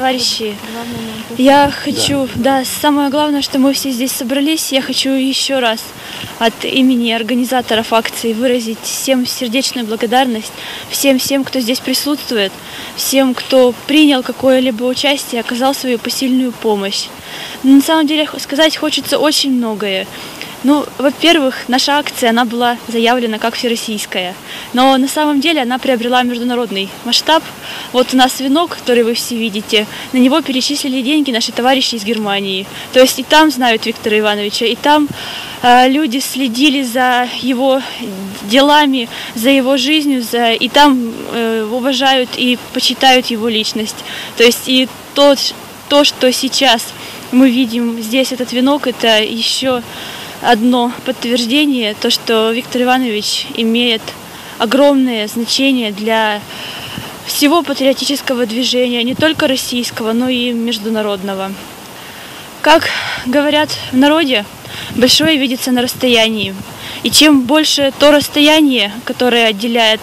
товарищи, я хочу, да, самое главное, что мы все здесь собрались, я хочу еще раз от имени организаторов акции выразить всем сердечную благодарность, всем, кто здесь присутствует, всем, кто принял какое-либо участие, оказал свою посильную помощь. На самом деле сказать хочется очень многое. Ну, во-первых, наша акция, она была заявлена как всероссийская, но на самом деле она приобрела международный масштаб. Вот у нас венок, который вы все видите, на него перечислили деньги наши товарищи из Германии. То есть и там знают Виктора Ивановича, и там люди следили за его делами, за его жизнью, и там уважают и почитают его личность. То есть и то, что сейчас мы видим здесь, этот венок, это еще одно подтверждение, то, что Виктор Иванович имеет огромное значение для всего патриотического движения, не только российского, но и международного. Как говорят в народе, большое видится на расстоянии. И чем больше то расстояние, которое отделяет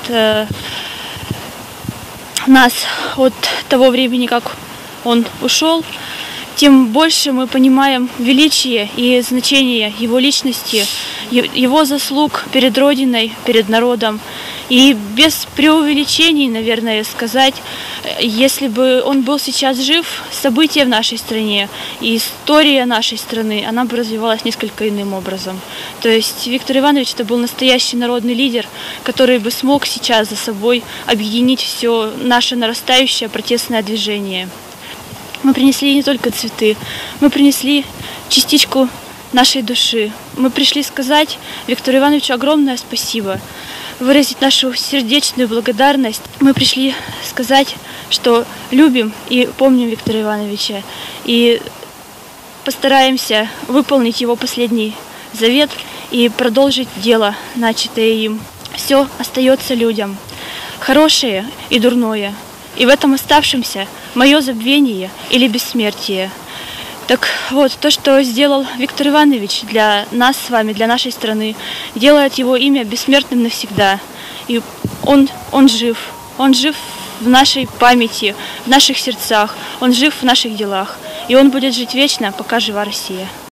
нас от того времени, как он ушел, тем больше мы понимаем величие и значение его личности, его заслуг перед Родиной, перед народом. И без преувеличений, наверное, сказать, если бы он был сейчас жив, события в нашей стране и история нашей страны, она бы развивалась несколько иным образом. То есть Виктор Иванович это был настоящий народный лидер, который бы смог сейчас за собой объединить все наше нарастающее протестное движение. Мы принесли не только цветы, мы принесли частичку нашей души. Мы пришли сказать Виктору Ивановичу огромное спасибо, выразить нашу сердечную благодарность. Мы пришли сказать, что любим и помним Виктора Ивановича, и постараемся выполнить его последний завет и продолжить дело, начатое им. Все остается людям, хорошее и дурное. И в этом оставшемся мое забвение или бессмертие. Так вот, то, что сделал Виктор Иванович для нас с вами, для нашей страны, делает его имя бессмертным навсегда. И он жив в нашей памяти, в наших сердцах, он жив в наших делах. И он будет жить вечно, пока жива Россия.